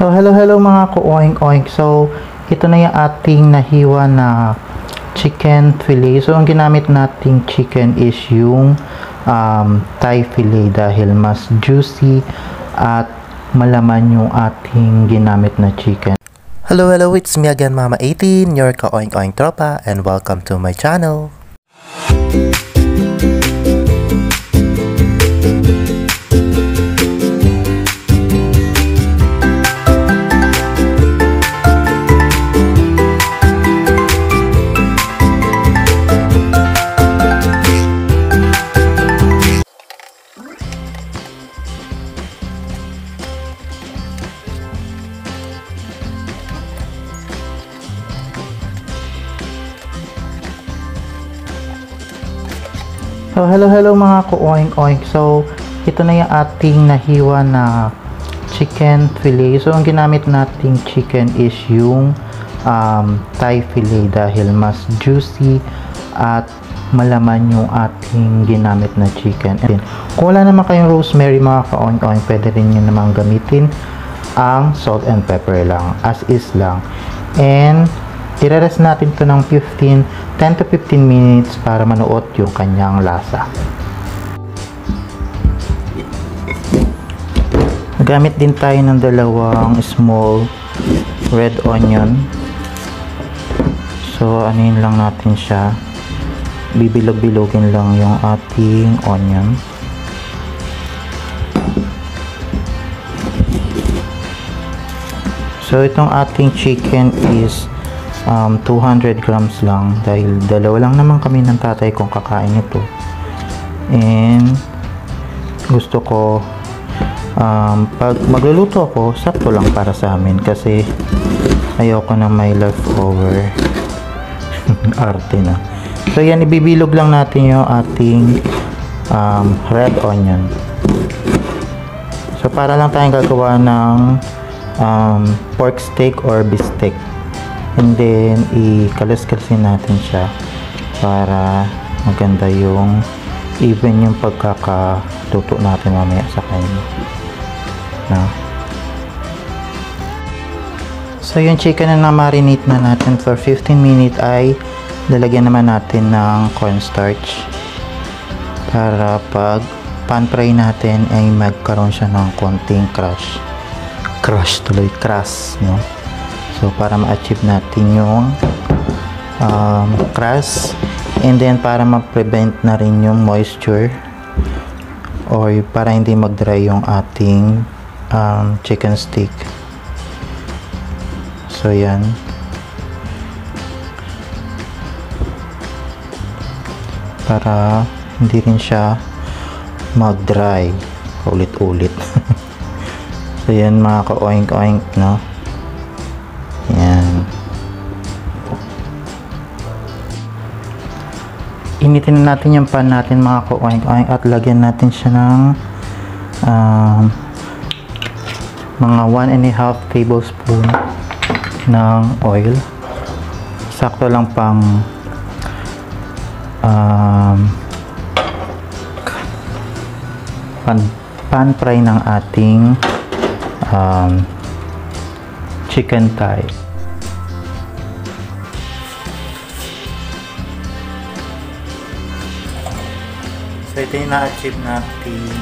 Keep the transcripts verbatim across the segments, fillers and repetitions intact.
So, hello hello mga kaoinkoink. So, ito na yung ating nahiwa na chicken fillet. So, ang ginamit nating chicken is yung um, thigh fillet dahil mas juicy at malaman yung ating ginamit na chicken. Hello, hello, it's me again, Mama eighteen, your kaoinkoink Tropa, and welcome to my channel. So, hello hello mga kaoinkoink. So, ito na yung ating nahiwa na chicken fillet. So, ang ginamit nating chicken is yung um, thigh fillet dahil mas juicy at malaman yung ating ginamit na chicken. And kung wala naman kayong rosemary mga kaoinkoink, pwede rin nyo naman gamitin ang salt and pepper lang, as is lang. And i-rest natin to ng fifteen, ten to fifteen minutes para manuot yung kanyang lasa. Gamit din tayo ng dalawang small red onion. So, anin lang natin siya. Bibilog-bilogin lang yung ating onion. So, itong ating chicken is Um, two hundred grams lang dahil dalawa lang naman kami ng tatay kong kakain ito, and gusto ko um, pag magluluto ako, sakto lang para sa amin kasi ayoko na may leftover. Arte na. So yan, ibibilog lang natin yung ating um, red onion. So para lang tayong gagawa ng um, pork steak or beef steak. And then, ikalas-kalasin natin siya para maganda yung even yung pagkakaluto natin mamaya sa kanya. No? So, yung chicken na na-marinate na natin for fifteen minutes ay lalagyan naman natin ng cornstarch para pag pan-fry natin ay magkaroon siya ng konting crush. Crush tuloy, crust, no? So, para ma-achieve natin yung um, crust, and then para ma-prevent na rin yung moisture or para hindi mag-dry yung ating um, chicken stick. So, yan. Para hindi rin siya mag-dry ulit-ulit. So, yan mga ka-oink-oink, no? Yan. Initin na natin yung pan natin mga kaoinkoink at lagyan natin siya ng um, mga one and a half tablespoon ng oil. Sakto lang pang um, pan, pan fry ng ating um, chicken thigh. So, ito yung na-achieve natin.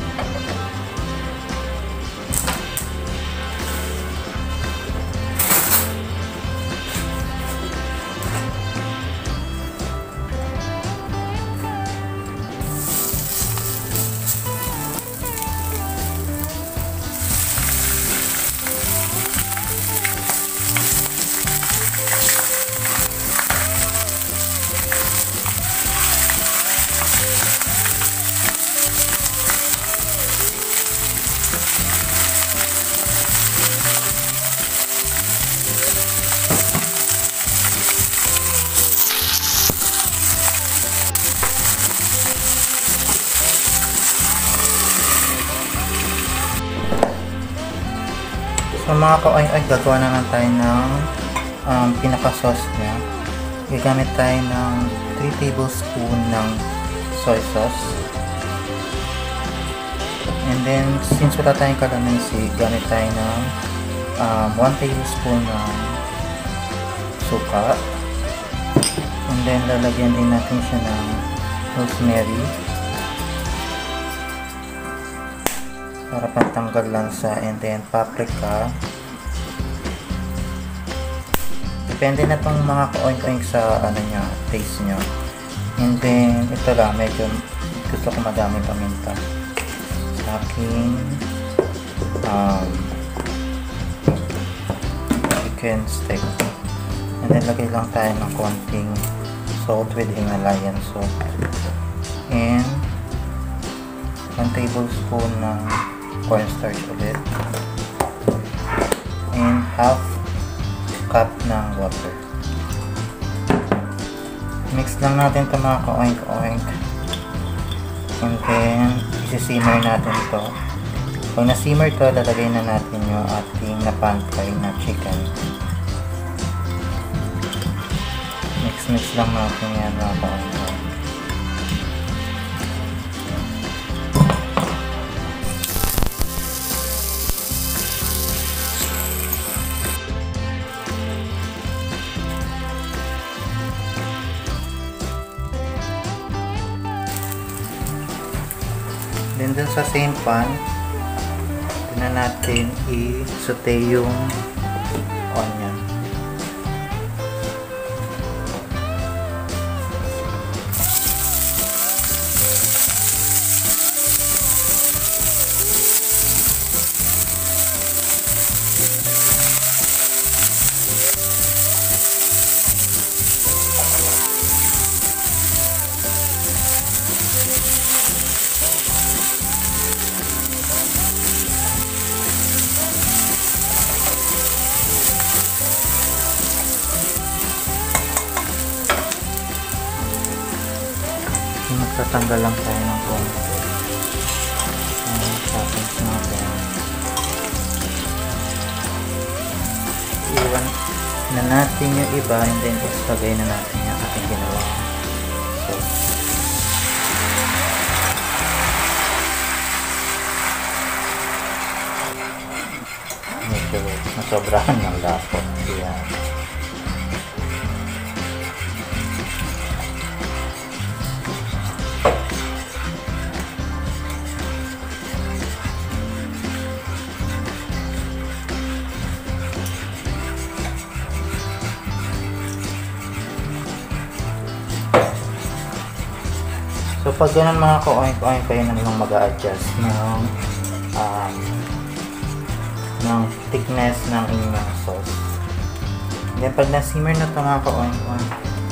So mga kaoinkoink, gagawa naman tayo ng um, pinaka-sauce niya. Gagamit tayo ng three tablespoon ng soy sauce. And then, since wala tayong kalamansi, gamit tayo ng um, one tablespoon ng suka. And then, lalagyan din natin siya ng rosemary para pantanggal lansa. And then, paprika. Depende na itong mga kaoink-oink sa ano niya, taste nyo. And then, ito lang, medyo gusto ko madami paminta sa aking um, chicken steak. And then, lagay lang tayo ng konting salt with Himalayan salt. And one tablespoon ng cornstarch ulit. And half cup ng water. Mix lang natin ito mga ka-oink-oink. And then, isi-simmer natin ito. Pag na-simmer ito, lalagay na natin yung ating na-pan-fry na chicken. Mix-mix lang natin yan mga ka-oink-oink. Then dun sa same pan, dun na natin i-saute yung onion. Magtatanggal lang tayo ng konti ang toppings natin. Iwan na natin yung iba and then ilagay na natin yung ating ginawa sauce. Medyo nasobrahan ng lapot. Yan. So pag ganun mga ka-oink-oink, kayo na lang mag-a-adjust ng um, ng thickness ng inyong sauce. Then pag na-simmer na ito mga ka-oink-oink,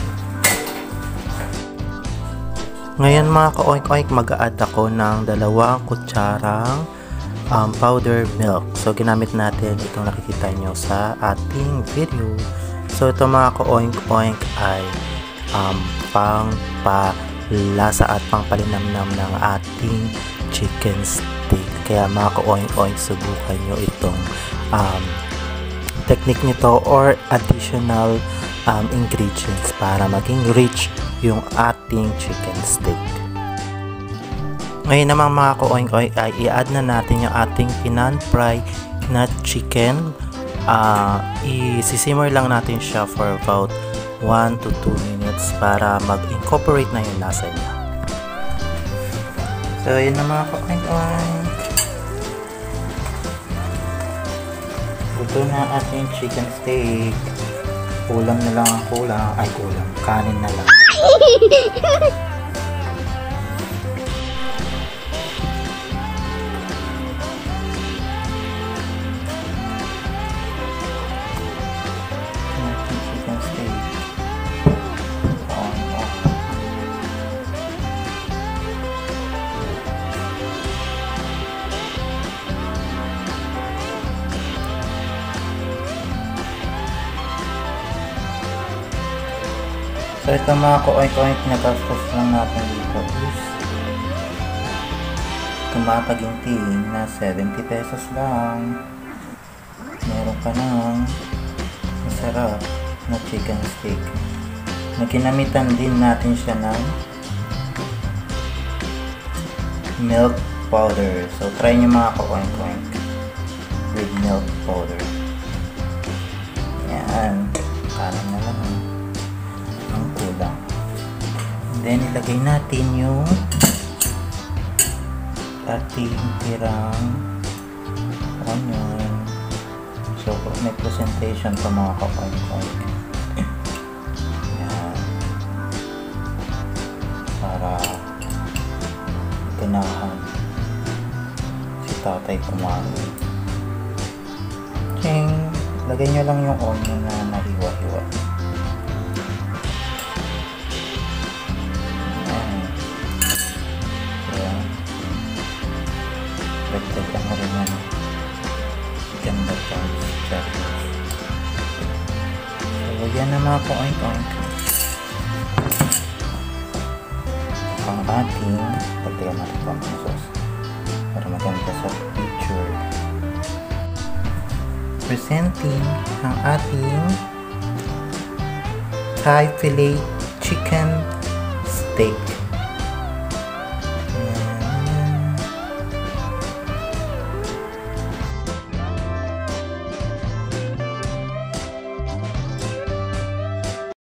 Ngayon mga ka-oink-oink, mag-a-add ako ng dalawang kutsarang um, powder milk. So ginamit natin itong nakikita nyo sa ating video. So ito mga ka-oink-oink ay um, pang pa lasa at pangpalinamnam ng ating chicken steak. Kaya mga ka-oink-oink, subukan nyo itong um, technique nito or additional um, ingredients para maging rich yung ating chicken steak. Ngayon naman mga ka-oink-oink ay i-add na natin yung ating pinan-fry na chicken. Uh, i-simmer lang natin siya for about one to two minutes para mag-incorporate na yung lasa niya. So yun na mga ka-oink-oink, ito na ating chicken steak. Kulang na lang ang kulang. Ay kulang, kanin na lang. Chicken steak. So ito mga ka-oink-oink, nagastos lang natin dito is tumataginting na seventy pesos lang. Meron ka ng masarap na chicken steak. Naginamitan din natin siya ng milk powder. So try nyo mga ka-oink-oink with milk powder. Yan. Kanan na lang ang kulang. Then, ilagay natin yung ating tirang onion. So, may presentation pa mga kaoinkoink. Yan. Para ganahan si tatay kumain. Ching! Lagay nyo lang yung onion na nahiwa-hiwa. Dagdagan mo rin yan. Ganda pa. So, yan na mga kaoinkoink. Ang ating, dagdagan natin pa ang sauce para maganda sa picture. Presenting ang ating Thai fillet chicken steak.